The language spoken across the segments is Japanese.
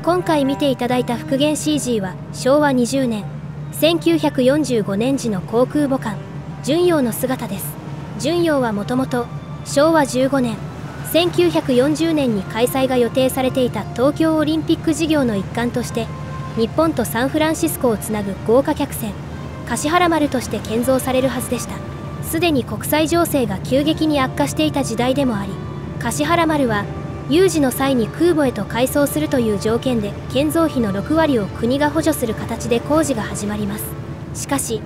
今回見ていただいた復元 CG は昭和20年1945年時の航空母艦巡洋の姿です。巡洋はもともと昭和15年1940年に開催が予定されていた東京オリンピック事業の一環として日本とサンフランシスコをつなぐ豪華客船橿原丸として建造されるはずでした。すでに国際情勢が急激に悪化していた時代でもあり、橿原丸は有事の際に空母へと改装するという条件で建造費の6割を国が補助する形で工事が始まります。しかし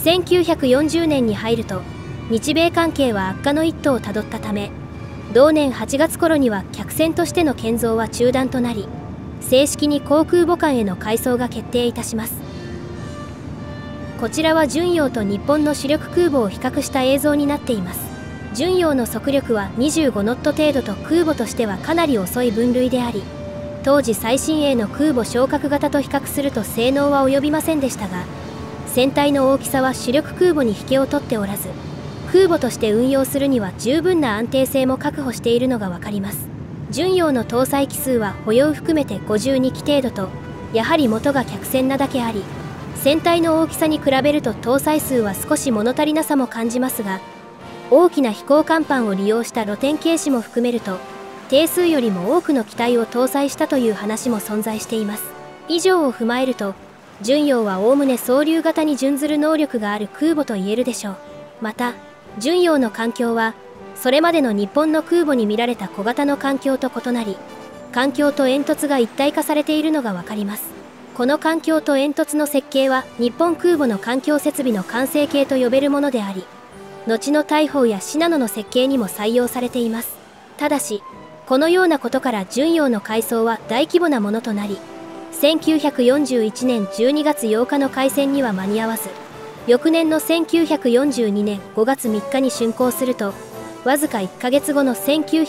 1940年に入ると日米関係は悪化の一途をたどったため、同年8月頃には客船としての建造は中断となり、正式に航空母艦への改装が決定いたします。こちらは巡洋と日本の主力空母を比較した映像になっています。巡洋の速力は25ノット程度と空母としてはかなり遅い分類であり、当時最新鋭の空母昇格型と比較すると性能は及びませんでしたが、船体の大きさは主力空母に引けを取っておらず、空母として運用するには十分な安定性も確保しているのが分かります。巡洋の搭載機数は保有含めて52機程度と、やはり元が客船なだけあり、船体の大きさに比べると搭載数は少し物足りなさも感じますが、大きな飛行甲板を利用した露天軽視も含めると、定数よりも多くの機体を搭載したという話も存在しています。以上を踏まえると、巡洋はおおむね総流型に準ずる能力がある空母と言えるでしょう。また、巡洋の環境は、それまでの日本の空母に見られた小型の環境と異なり、環境と煙突が一体化されているのがわかります。この環境と煙突の設計は日本空母の環境設備の完成形と呼べるものであり、後の大砲や信濃の設計にも採用されています。ただし、このようなことから巡洋の改装は大規模なものとなり、1941年12月8日の開戦には間に合わず、翌年の1942年5月3日に竣工すると、わずか1ヶ月後の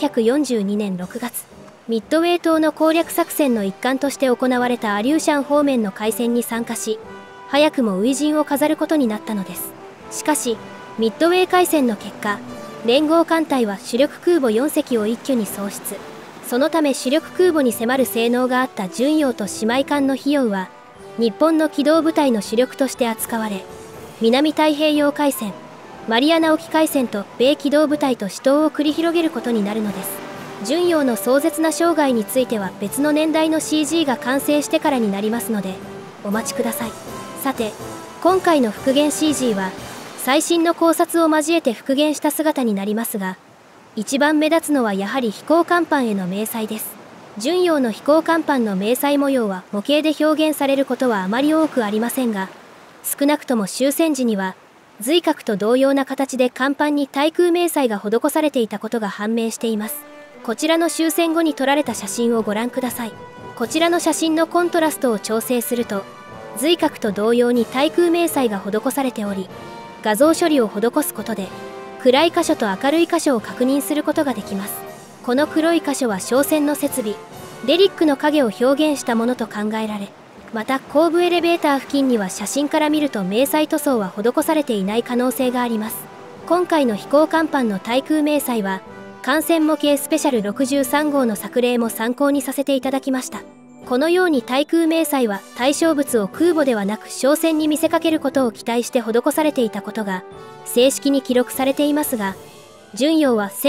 1942年6月、ミッドウェー島の攻略作戦の一環として行われたアリューシャン方面の海戦に参加し、早くも初陣を飾ることになったのです。しかし、ミッドウェー海戦の結果、連合艦隊は主力空母4隻を一挙に喪失。そのため主力空母に迫る性能があった巡洋と姉妹艦の費用は、日本の機動部隊の主力として扱われ、南太平洋海戦、マリアナ沖海戦と米機動部隊と死闘を繰り広げることになるのです。巡洋の壮絶な生涯については別の年代の CG が完成してからになりますので、お待ちください。さて、今回の復元 CG は、最新の考察を交えて復元した姿になりますが、一番目立つのはやはり飛行甲板への明細です。巡洋の飛行甲板の明細模様は模型で表現されることはあまり多くありませんが、少なくとも終戦時には、髄核と同様な形で甲板に対空明細が施されていたことが判明しています。こちらの終戦後に撮られた写真をご覧ください。こちらの写真のコントラストを調整すると、髄核と同様に対空明細が施されており、画像処理を施すことで、暗い箇所と明るい箇所を確認することができます。この黒い箇所は商船の設備、デリックの影を表現したものと考えられ、また後部エレベーター付近には写真から見ると明細塗装は施されていない可能性があります。今回の飛行甲板の対空明細は、艦船模型スペシャル63号の作例も参考にさせていただきました。このように対空明細は対象物を空母ではなく商船に見せかけることを期待して施されていたことが正式に記録されていますが、巡洋は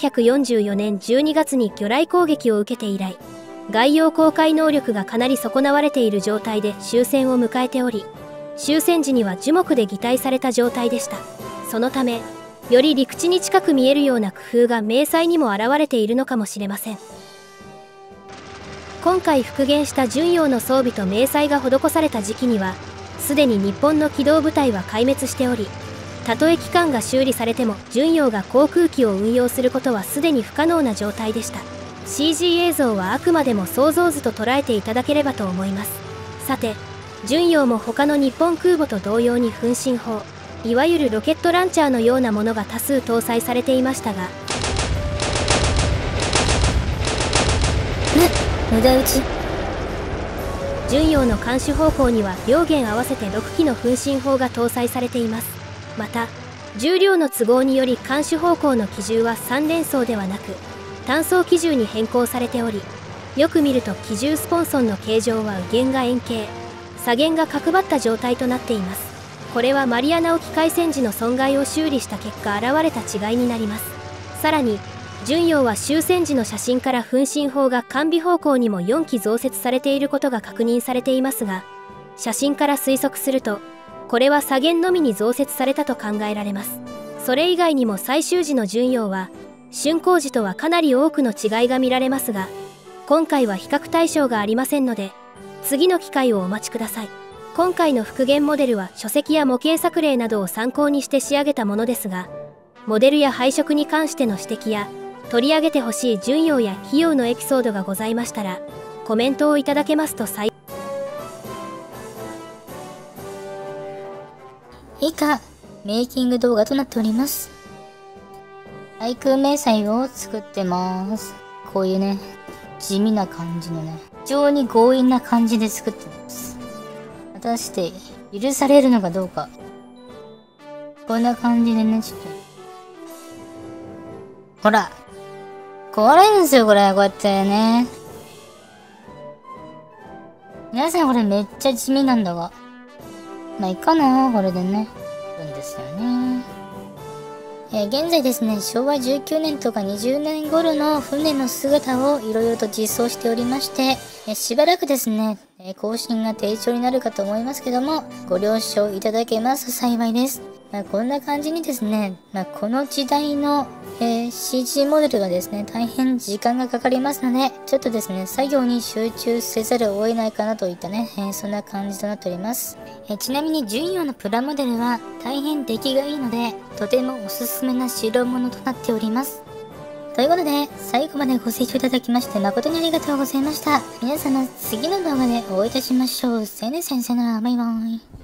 1944年12月に魚雷攻撃を受けて以来、外洋航海能力がかなり損なわれている状態で終戦を迎えており、終戦時には樹木で擬態された状態でした。そのため、より陸地に近く見えるような工夫が明細にも現れているのかもしれません。今回復元した巡洋の装備と明細が施された時期には、すでに日本の機動部隊は壊滅しており、たとえ機関が修理されても巡洋が航空機を運用することはすでに不可能な状態でした。CG 映像はあくまでも想像図と捉えていただければと思います。さて、巡洋も他の日本空母と同様に噴進砲、いわゆるロケットランチャーのようなものが多数搭載されていましたが、 無駄撃ち。 巡洋の艦首方向には両舷合わせて6機の噴進砲が搭載されています。また、重量の都合により艦首方向の機銃は3連装ではなく単装機銃に変更されており、 よく見ると機銃スポンソンの形状は右舷が円形、左舷が角張った状態となっています。これはマリアナ沖海戦時の損害を修理した結果現れた違いになります。さらに巡洋は終戦時の写真から噴進砲が完備方向にも4機増設されていることが確認されていますが、写真から推測するとこれは左舷のみに増設されたと考えられます。それ以外にも最終時の巡洋は竣工時とはかなり多くの違いが見られますが、今回は比較対象がありませんので次の機会をお待ちください。今回の復元モデルは書籍や模型作例などを参考にして仕上げたものですが、モデルや配色に関しての指摘や取り上げてほしい巡洋や費用のエピソードがございましたらコメントをいただけますと幸い。 以下メイキング動画となっております。対空迷彩を作ってます。こういうね地味な感じのね、非常に強引な感じで作ってます。果たして許されるのかどうか。こんな感じでね、ちょっとほら壊れるんですよ、これ。こうやってね。皆さんこれめっちゃ地味なんだが。まあいいかな、これでね。るんですよね。現在ですね、昭和19年とか20年頃の船の姿をいろいろと実装しておりまして、しばらくですね、更新が低調になるかと思いますけども、ご了承いただけますと幸いです。こんな感じにですね、この時代の、CG モデルがですね、大変時間がかかりますので、ちょっとですね、作業に集中せざるを得ないかなといったね、そんな感じとなっております。ちなみに巡洋のプラモデルは大変出来がいいので、とてもおすすめな代物となっております。ということで、最後までご清聴いただきまして誠にありがとうございました。皆様、次の動画でお会いいたしましょう。せね先生なら、バイバイ。